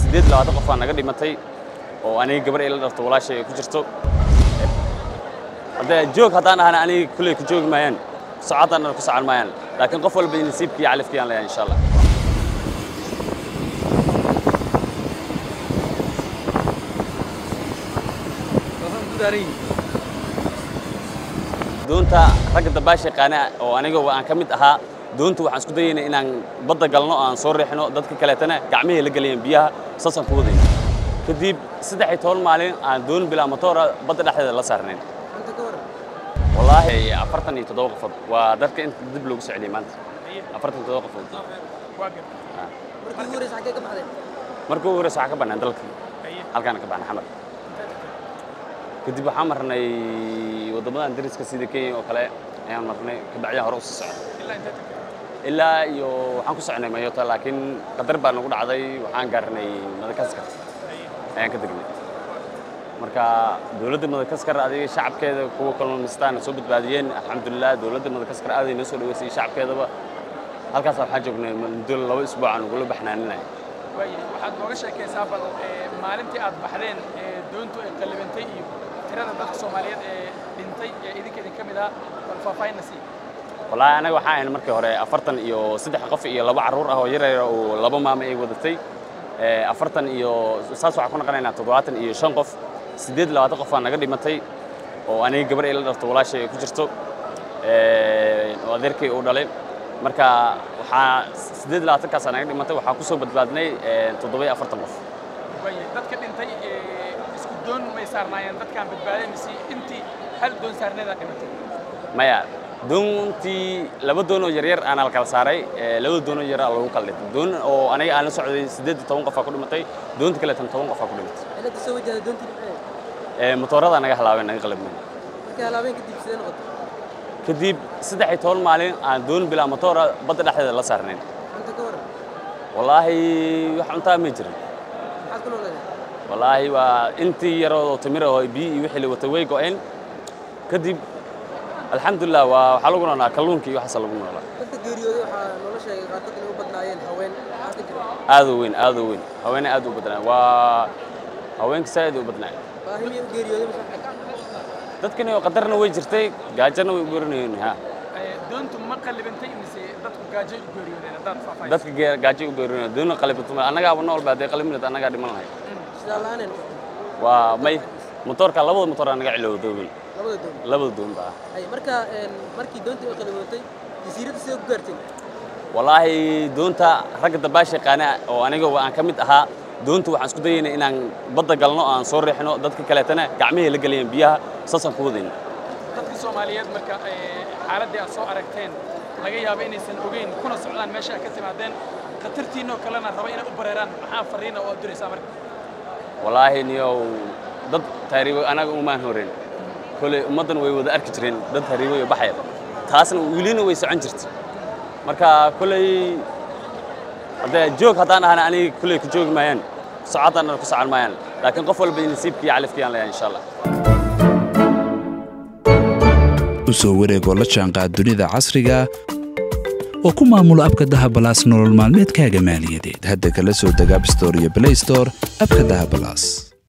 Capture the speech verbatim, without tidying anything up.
sideed iyo labaatan qof aan naga dhimatay oo aniga gabar ila dharto walaashay ku jirto hadda joog hadaan ahana aniga kulay ku joogi maayaan saacadana ku socon maayaan laakiin qof walba nasiibkii calafkii aan leeyahay insha Allah doonta ragga dabaashay qaana oo aniga waan ka mid ahaa doontu waxaan isku dayeynaa inaan badda galno aan soo reexno dadka kale tana gacmihii la galiyeen biyaha sasan ku wadayna kadib saddex iyo toban maalin aan doon bilaa motor badda dhexdeeda la saarneen wallaahi afartan iyo toddoba qof waa dadka inta dib loogu socday maanta afartan iyo toddoba qof markii hore sax ka baxday markii hore sax ka banaan dalka halkaan ka baxnaa xamar kadib waxaan marnay wadamadan dariska sida Kenya oo kale ayaan marnay kabacdi hore u soo socday ilaa iyo waxaan ku soconay Mayota laakiin qadar baa nagu dhacday waxaan gaarnay Madagaskar ayaan ka degnay marka dawladda Madagaskar adiga shacabkeeda kuwa kalluumaystaan soo badbaadiyeen alxamdulillah dawladda Madagaskar aad inoo soo dhaweysay shacabkeedaba halkaas waxaan joognay muddo laba isbuuc aan ugu baxnaaninay waxaad nooga sheekaysaa bal maalintii aad baxdeen doontu ay qalibantay iyo tirada dadka Soomaaliyeed ee dhintay ee idinka idin kamid ah wal faafayna si wallahi anaga waxaan ahayn markii hore afartan iyo saddex qof iyo laba caruur ah oo yar yar oo laba maamo ay wadatay ee afartan iyo saas waxa ku noqonaynaa toddobaatan iyo shan qof sideed iyo labaatan qof aan naga dhimatay oo aniga gabar ila dharto walaashay ku jirto ee oo adeerkay uu dhalay marka waxa sideed iyo labaatan kaas naga dhimatay waxa ku soo badbaadnay toddoba iyo afartan qof way dadka dhintay isku doon may saarnaayeen dadkan badbaaday mise intii hal doon saarneeda dhimatay maya doontii laba doon oo yar yar aan kala saaray laba doon oo yar lagu kala dhintay doon oo aniga aan la socday sideed iyo toban qof ku dhimatay doonta kale tan toban qof ku dhimatay ila soo wajahday doontii ee motorada naga halaabeen naga qalabmeen markii halaabeen kadib sidee noqotay kadib saddex iyo toban maalin aan doon bilaa motor badda dhexdeeda la saarneen inta ka waran wallaahi wax cuntaa ma jirin maxaad ku noolahay wallaahi waa intii yar oo timir oo biyo iyo wixii la watay way go'een kadib alxamdulillah waa waxa lagu noolaa kalluunkii waxa lagu noolaa dadka geeriyooday waxa nolosha ay qaatay inay u badnaayeen haween aad jira aad u weyn aad u weyn haween aad u badnaa waa haweenka saad u badnaa baahimii geeriyooday mas'aal dadkani oo qadarna way jirtay gaajana way goornayeen ha doontu ma qalibantay mise dadku gaajo u geeriyoodeen dad faafay dadka gaajo u geeriyoodeen doon qalibantay anaga aba nool baad qalibnad anaga dhiman lahayd sida laanen waa may motorka labada motor anaga cilowday labada doon labada doon baa ay marka markii doontii ay qalibantay jasiiradda soo gaartay wallaahi doonta ragga dabaashay qaana oo aniga waan ka mid ahaa doontu waxaan isku dayeynaa inaan badda galno aan soo reexno dadka kale tana gacmihii la galiyeen biyaha sasan ku wadayna dadka Soomaaliyeed marka xaaladii aad soo aragteen laga yaabo inaysan ogeyn kuna socdaan meesha ka timaadeen qatartiino kalena raba inay u bareeraan maxaa fariina oo diraysaa marka wallaahi niyo dad taariibo anaga uma horeyn kale ummadan way wada arki jireen dad taariibo iyo baxay taasna wiilina way socon jirtay marka kulay hadda joog hadaan ahana aniga kulay ku joogi maayaan saacadana ku socon maayaan laakiin qof walba nasiibkii calafkii aan leeyahay insha Allah usoo wareego la jaanqaad dunida casriga oo ku maamula abka Dahab Plus nolol maalmeedkaaga maaliyadeed hadda kala soo deg App Store iyo Play Store abka Dahab Plus